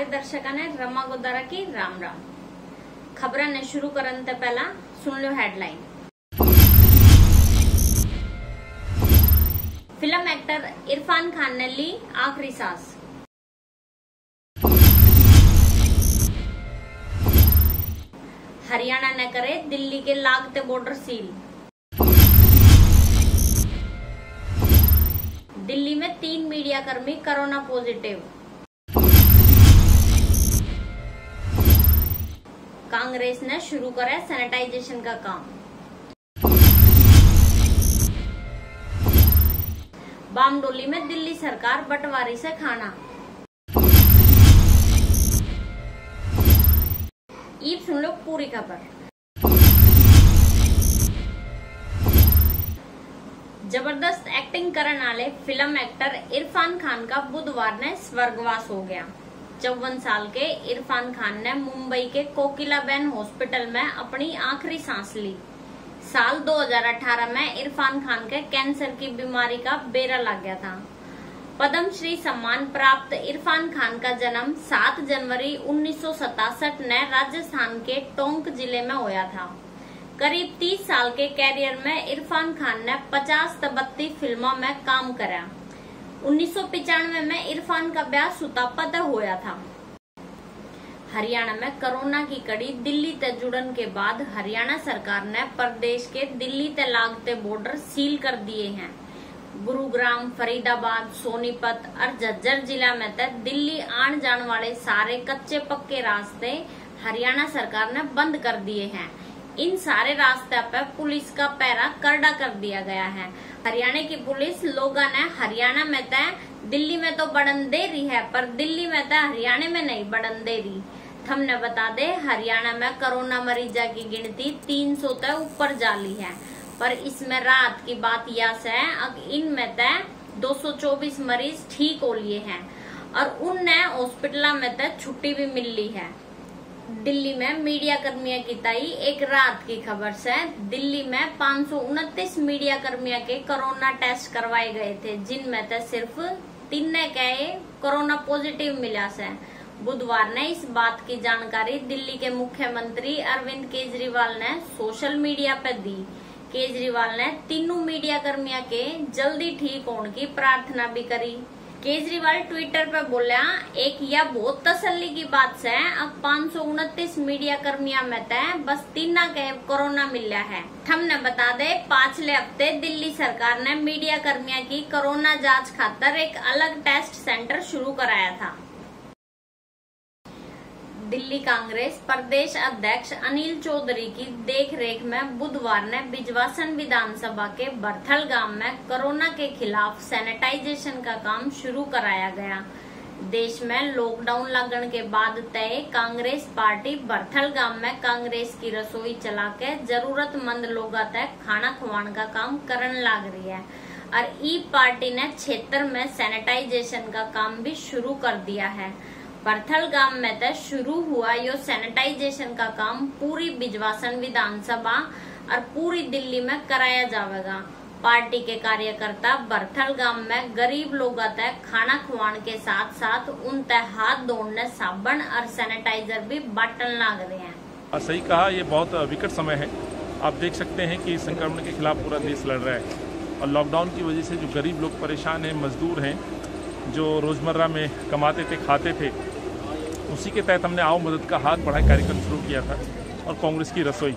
दर्शकों ने रमा गोदारा की राम राम। खबरें ने शुरू करने से पहला सुन लो headline. Film actor Irfan Khan ने ली आखिरी सांस। हरियाणा ने करे दिल्ली के लागते बॉर्डर सील। दिल्ली में 3 मीडिया कर्मी कोरोना पॉजिटिव। कांग्रेस ने शुरू करा सैनिटाइजेशन का काम। बामडोली में दिल्ली सरकार बंटवारी से खाना। ईब सुन लो पूरी खबर। जबरदस्त एक्टिंग करने वाले फिल्म एक्टर इरफान खान का बुधवार ने स्वर्गवास हो गया। 54 साल के इरफान खान ने मुंबई के कोकिलाबेन हॉस्पिटल में अपनी आखिरी सांस ली। साल 2018 में इरफान खान के कैंसर की बीमारी का बेरा लग गया था। पद्मश्री सम्मान प्राप्त इरफान खान का जन्म 7 जनवरी 1967 ने राजस्थान के टोंक जिले में हुआ था। करीब 30 साल के कैरियर में इरफान खान ने 50 से 32 फिल्मों में काम करा। 1995 में इरफान का ब्याह सुतापा से हुआ था। हरियाणा में कोरोना की कड़ी दिल्ली से जुड़न के बाद हरियाणा सरकार ने प्रदेश के दिल्ली से लागते बॉर्डर सील कर दिए हैं। गुरुग्राम, फरीदाबाद, सोनीपत और झज्जर जिला में तक दिल्ली आने जाने वाले सारे कच्चे पक्के रास्ते हरियाणा सरकार ने बंद कर दिए हैं। इन सारे रास्ते पर पुलिस का पहरा करड़ा कर दिया गया है। हरियाणा की पुलिस लोगों ने हरियाणा में तय दिल्ली में तो बढ़न दे रही है, पर दिल्ली में तय हरियाणा में नहीं बढ़न दे रही। हमने बता दे हरियाणा में कोरोना मरीजा की गिनती 300 तक ऊपर जाली है, पर इसमें राहत की बात यह है अब इनमें तय 224 मरीज ठीक हो लिए हैं और उनने हॉस्पिटल में तय छुट्टी भी मिल ली है। दिल्ली में मीडिया कर्मियों की ताई एक रात की खबर से दिल्ली में 529 मीडिया कर्मियों के कोरोना टेस्ट करवाए गए थे, जिनमें से सिर्फ 3 ने कहे कोरोना पॉजिटिव मिला से। बुधवार ने इस बात की जानकारी दिल्ली के मुख्यमंत्री अरविंद केजरीवाल ने सोशल मीडिया पर दी। केजरीवाल ने तीनों मीडिया कर्मियों के जल्दी ठीक होने की प्रार्थना भी करी। केजरीवाल ट्विटर पर बोला, एक यह बहुत तसल्ली की बात है अब 529 मीडिया कर्मियों में तय बस 3 के कोरोना मिला है। हमने बता दे पिछले हफ्ते दिल्ली सरकार ने मीडिया कर्मियों की कोरोना जांच खातर एक अलग टेस्ट सेंटर शुरू कराया था। दिल्ली कांग्रेस प्रदेश अध्यक्ष अनिल चौधरी की देखरेख में बुधवार ने बिजवासन विधानसभा के बरथल गांव में कोरोना के खिलाफ सैनिटाइजेशन का काम शुरू कराया गया। देश में लॉकडाउन लगने के बाद तय कांग्रेस पार्टी बरथल गांव में कांग्रेस की रसोई चला के जरूरतमंद लोगों तक खाना खवाने का काम करने लग रही है और ई पार्टी ने क्षेत्र में सैनिटाइजेशन का काम भी शुरू कर दिया है। बरथल गांव में तक शुरू हुआ यो सैनिटाइजेशन का काम पूरी बिजवासन विधानसभा और पूरी दिल्ली में कराया जाएगा। पार्टी के कार्यकर्ता बरथल गांव में गरीब लोगों तक खाना खवाने के साथ साथ उन तक हाथ धोने साबुन और सैनिटाइजर भी बांटने लग रहे हैं। सही कहा, ये बहुत विकट समय है। आप देख सकते हैं कि संक्रमण के खिलाफ पूरा देश लड़ रहा है और लॉकडाउन की वजह से जो गरीब लोग परेशान हैं, मजदूर हैं, जो रोजमर्रा में कमाते थे खाते थे, उसी के तहत हमने आओ मदद का हाथ बढ़ाए कार्यक्रम शुरू किया था और कांग्रेस की रसोई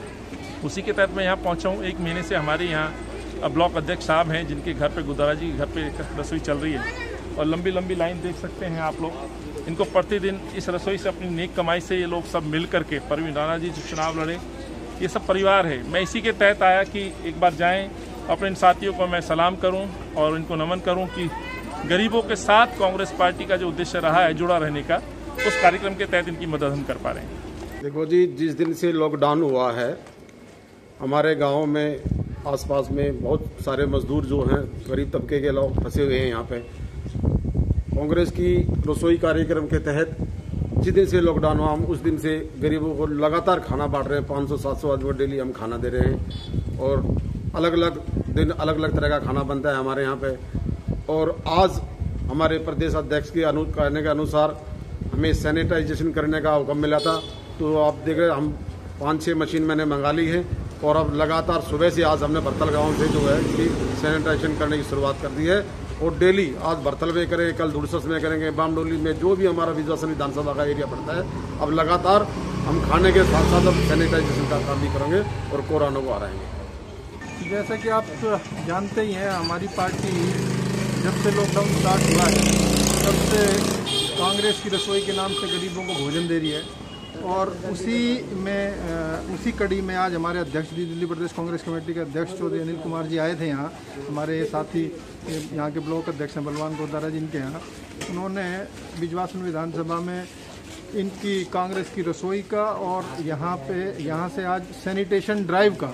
उसी के तहत मैं यहाँ पहुँचा हूँ। 1 महीने से हमारे यहाँ ब्लॉक अध्यक्ष साहब हैं जिनके घर पे गुदारा जी के घर पे रसोई चल रही है और लंबी लंबी लाइन देख सकते हैं आप लोग। इनको प्रतिदिन इस रसोई से अपनी नेक कमाई से ये लोग सब मिल करके, परवीन राणा जी जो चुनाव लड़े, ये सब परिवार है। मैं इसी के तहत आया कि एक बार जाएँ अपने इन साथियों को मैं सलाम करूँ और इनको नमन करूँ कि गरीबों के साथ कांग्रेस पार्टी का जो उद्देश्य रहा है जुड़ा रहने का, उस कार्यक्रम के तहत इनकी मदद हम कर पा रहे हैं। देखो जी, जिस दिन से लॉकडाउन हुआ है हमारे गांव में आसपास में बहुत सारे मजदूर जो हैं, गरीब तबके के लोग फंसे हुए हैं यहाँ पे। कांग्रेस की रसोई कार्यक्रम के तहत जिस दिन से लॉकडाउन हुआ हम उस दिन से गरीबों को लगातार खाना बांट रहे हैं। 500-700 आदमी को डेली हम खाना दे रहे हैं और अलग अलग दिन अलग अलग तरह का खाना बनता है हमारे यहाँ पे। और आज हमारे प्रदेश अध्यक्ष के कहने के अनुसार हमें सैनिटाइजेशन करने का हुक्म मिला था। तो आप देख रहे हम 5-6 मशीन मैंने मंगा ली है और अब लगातार सुबह से आज हमने भरतल गांव से जो है इसकी सैनिटाइजेशन करने की शुरुआत कर दी है और डेली आज भरतल में करेंगे, कल दुड़सस में करेंगे, बामडोली में जो भी हमारा विजवासन विधानसभा का एरिया पड़ता है। अब लगातार हम खाने के साथ साथ अब सैनिटाइजेशन का काम भी करेंगे और कोरोना को हराएंगे। जैसा कि आप जानते ही हैं, हमारी पार्टी जब से लॉकडाउन स्टार्ट हुआ है तब से कांग्रेस की रसोई के नाम से गरीबों को भोजन दे रही है और उसी कड़ी में आज हमारे अध्यक्ष दिल्ली प्रदेश कांग्रेस कमेटी के अध्यक्ष चौधरी अनिल कुमार जी आए थे यहाँ। हमारे साथी यहाँ के ब्लॉक अध्यक्ष हैं बलवान गोदारा जी, इनके यहाँ उन्होंने बिजवासन विधानसभा में इनकी कांग्रेस की रसोई का और यहाँ से आज सैनिटेशन ड्राइव का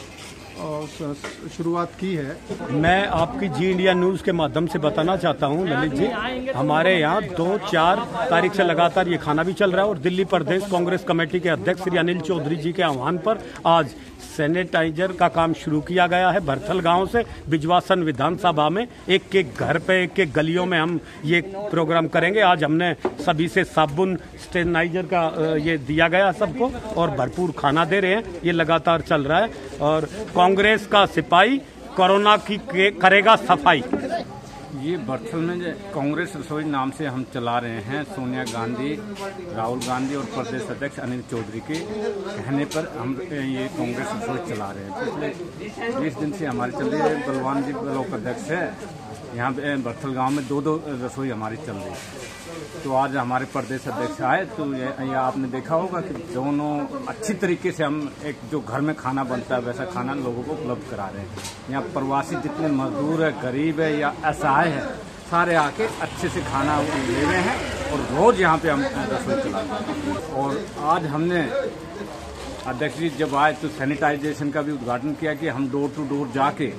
शुरुआत की है। मैं आपकी जी इंडिया न्यूज़ के माध्यम से बताना चाहता हूं ललित जी, हमारे यहाँ 2-4 तारीख से लगातार ये खाना भी चल रहा है और दिल्ली प्रदेश कांग्रेस कमेटी के अध्यक्ष श्री अनिल चौधरी जी के आह्वान पर आज सैनिटाइजर का काम शुरू किया गया है। भरतल गांव से बिजवासन विधानसभा में एक घर पे एक गलियों में हम ये प्रोग्राम करेंगे। आज हमने सभी से साबुन स्टेनाइजर का ये दिया गया सबको और भरपूर खाना दे रहे हैं। ये लगातार चल रहा है और कांग्रेस का सिपाही कोरोना की करेगा सफाई। ये भरतल में कांग्रेस रसोई नाम से हम चला रहे हैं। सोनिया गांधी, राहुल गांधी और प्रदेश अध्यक्ष अनिल चौधरी के कहने पर हम ये कांग्रेस रसोई चला रहे हैं। पिछले 20 दिन से हमारी चल रही है। बलवान जी ब्लॉक अध्यक्ष है यहाँ पे भरतल गांव में 2-2 रसोई हमारी चल रही है। तो आज हमारे प्रदेश अध्यक्ष आए तो ये आपने देखा होगा कि दोनों अच्छी तरीके से हम एक जो घर में खाना बनता है वैसा खाना लोगों को उपलब्ध करा रहे हैं। यहाँ प्रवासी जितने मजदूर है, गरीब है या असहाय है, सारे आके अच्छे से खाना ले रहे हैं और रोज यहाँ पे हम रसोई चलाते हैं। और आज हमने अध्यक्ष जी जब आए तो सैनिटाइजेशन का भी उद्घाटन किया कि हम डोर टू डोर जाके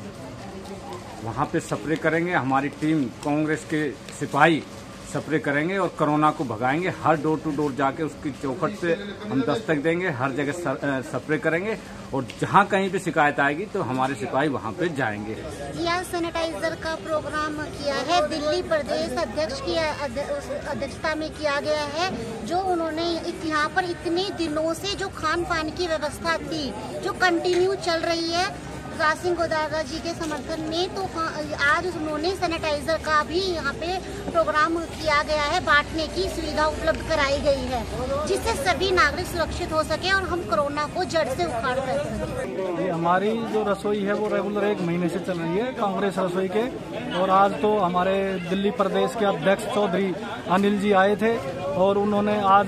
वहाँ पे स्प्रे करेंगे। हमारी टीम कांग्रेस के सिपाही स्प्रे करेंगे और कोरोना को भगाएंगे। हर डोर टू डोर जाके उसकी चौखट पे हम दस्तक देंगे, हर जगह स्प्रे करेंगे और जहाँ कहीं पे शिकायत आएगी तो हमारे सिपाही वहाँ पे जाएंगे। यह सैनिटाइजर का प्रोग्राम किया है दिल्ली प्रदेश अध्यक्ष की अध्यक्षता में किया गया है। जो उन्होंने यहाँ पर इतने दिनों से जो खान पान की व्यवस्था थी जो कंटिन्यू चल रही है रासिंग गोदारा जी के समर्थन में, तो आज उन्होंने सैनिटाइजर का भी यहाँ पे प्रोग्राम किया गया है। बांटने की सुविधा उपलब्ध कराई गई है जिससे सभी नागरिक सुरक्षित हो सके और हम कोरोना को जड़ से उखाड़ कर सके। हमारी जो रसोई है वो रेगुलर 1 महीने से चल रही है कांग्रेस रसोई के और आज तो हमारे दिल्ली प्रदेश के अध्यक्ष चौधरी अनिल जी आए थे और उन्होंने आज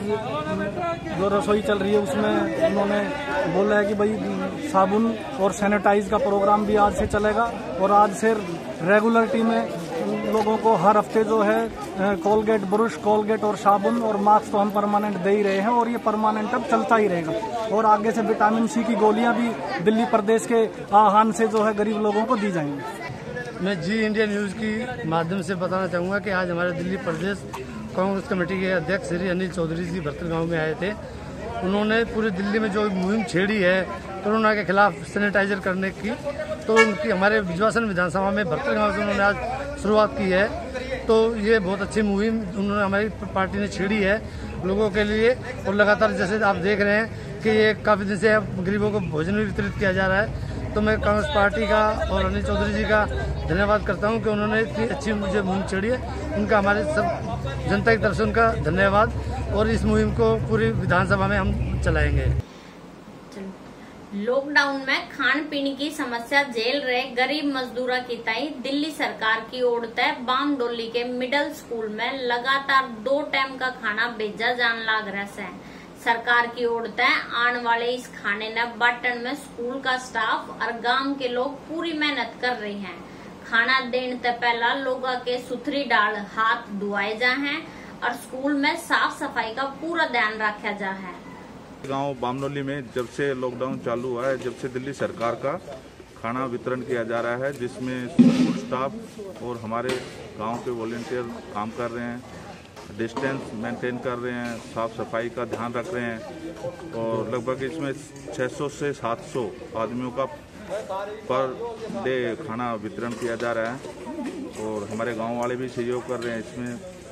जो रसोई चल रही है उसमें उन्होंने बोला है कि भाई साबुन और सैनिटाइज का प्रोग्राम भी आज से चलेगा और आज से रेगुलरिटी में लोगों को हर हफ्ते जो है कोलगेट ब्रश, कोलगेट और साबुन और मास्क तो हम परमानेंट दे ही रहे हैं और ये परमानेंट अब चलता ही रहेगा। और आगे से विटामिन सी की गोलियां भी दिल्ली प्रदेश के आह्वान से जो है गरीब लोगों को दी जाएंगी। मैं जी इंडिया न्यूज़ की माध्यम से बताना चाहूँगा कि आज हमारे दिल्ली प्रदेश कांग्रेस कमेटी के अध्यक्ष श्री अनिल चौधरी जी भरतल गाँव में आए थे। उन्होंने पूरी दिल्ली में जो मुहिम छेड़ी है कोरोना के खिलाफ सैनिटाइजर करने की, तो उनकी हमारे बिजवासन विधानसभा में भरतल गाँव से उन्होंने आज शुरुआत की है। तो ये बहुत अच्छी मुहिम उन्होंने हमारी पार्टी ने छेड़ी है लोगों के लिए और लगातार जैसे आप देख रहे हैं कि ये काफ़ी दिन से गरीबों को भोजन भी वितरित किया जा रहा है। तो मैं कांग्रेस पार्टी का और अनिल चौधरी जी का धन्यवाद करता हूं कि उन्होंने इतनी अच्छी मुझे मुहिम छेड़ी है। उनका हमारे सब जनता की तरफ से उनका धन्यवाद और इस मुहिम को पूरी विधानसभा में हम चलाएंगे। लॉकडाउन में खान पीने की समस्या झेल रहे गरीब मजदूरों की ताई दिल्ली सरकार की ओर से बामडोली के मिडिल स्कूल में लगातार 2 टाइम का खाना भेजा जान लाग रहा है। सरकार की ओर से आने वाले इस खाने ने बांटन में स्कूल का स्टाफ और गांव के लोग पूरी मेहनत कर रहे हैं। खाना देने से पहला लोगों के सुथरी डाल हाथ धुआए जा हैं और स्कूल में साफ सफाई का पूरा ध्यान रखा जा है। गांव बामडोली में जब से लॉकडाउन चालू हुआ है, जब से दिल्ली सरकार का खाना वितरण किया जा रहा है, जिसमें स्कूल स्टाफ और हमारे गांव के वॉलंटियर काम कर रहे हैं, डिस्टेंस मेंटेन कर रहे हैं, साफ सफाई का ध्यान रख रहे हैं और लगभग इसमें 600 से 700 आदमियों का पर डे खाना वितरण किया जा रहा है और हमारे गांव वाले भी सहयोग कर रहे हैं। इसमें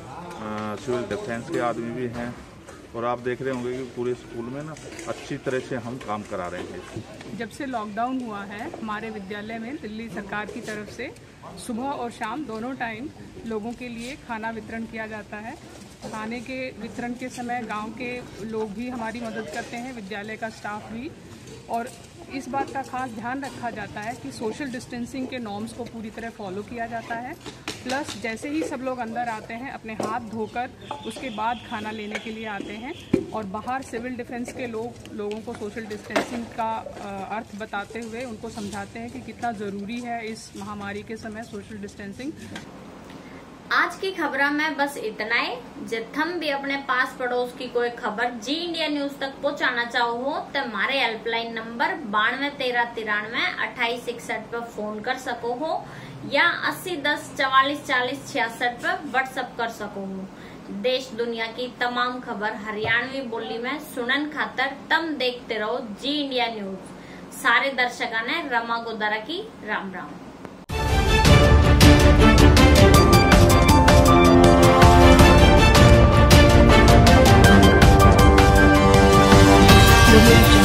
सिविल डिफेंस के आदमी भी हैं और आप देख रहे होंगे कि पूरे स्कूल में ना अच्छी तरह से हम काम करा रहे हैं। जब से लॉकडाउन हुआ है हमारे विद्यालय में दिल्ली सरकार की तरफ से सुबह और शाम दोनों टाइम लोगों के लिए खाना वितरण किया जाता है। खाने के वितरण के समय गांव के लोग भी हमारी मदद करते हैं, विद्यालय का स्टाफ भी, और इस बात का खास ध्यान रखा जाता है कि सोशल डिस्टेंसिंग के नॉर्म्स को पूरी तरह फॉलो किया जाता है। प्लस जैसे ही सब लोग अंदर आते हैं अपने हाथ धोकर उसके बाद खाना लेने के लिए आते हैं, और बाहर सिविल डिफेंस के लोगों को सोशल डिस्टेंसिंग का अर्थ बताते हुए उनको समझाते हैं कि कितना ज़रूरी है इस महामारी के समय सोशल डिस्टेंसिंग। आज की खबर में बस इतना ही। जब थम भी अपने पास पड़ोस की कोई खबर जी इंडिया न्यूज तक पहुंचाना चाहो हो तो हमारे हेल्पलाइन नंबर 9213932861 पर फोन कर सको हो या 8010444066 पर व्हाट्सएप कर सको हो। देश दुनिया की तमाम खबर हरियाणवी बोली में सुनन खातर तम देखते रहो जी इंडिया न्यूज। सारे दर्शकों ने रमा गोदारा की राम राम। Thank you.